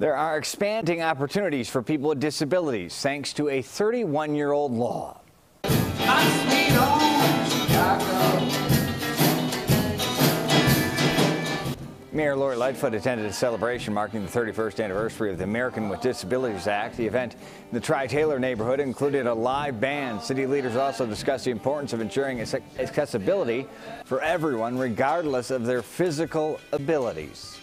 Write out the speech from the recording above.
There are expanding opportunities for people with disabilities thanks to a 31-year-old law. Mayor Lori Lightfoot attended a celebration marking the 31st anniversary of the American with Disabilities Act. The event in the Tri-Taylor neighborhood included a live band. City leaders also discussed the importance of ensuring accessibility for everyone, regardless of their physical abilities.